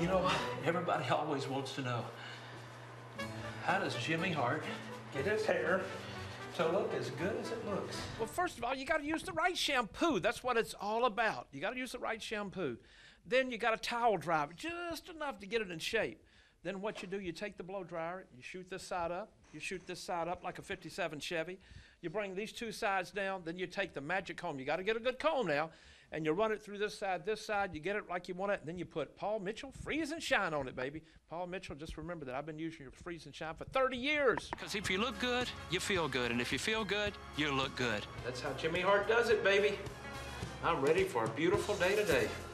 You know, everybody always wants to know, how does Jimmy Hart get his hair to look as good as it looks? Well, first of all, you got to use the right shampoo. That's what it's all about. You got to use the right shampoo. Then you got to towel dry it just enough to get it in shape. Then what you do, you take the blow dryer, you shoot this side up, you shoot this side up like a 57 Chevy. You bring these two sides down, then you take the magic comb. You got to get a good comb now, and you run it through this side, you get it like you want it, and then you put Paul Mitchell Freeze and Shine on it, baby. Paul Mitchell, just remember that I've been using your Freeze and Shine for 30 years. Because if you look good, you feel good, and if you feel good, you look good. That's how Jimmy Hart does it, baby. I'm ready for a beautiful day today.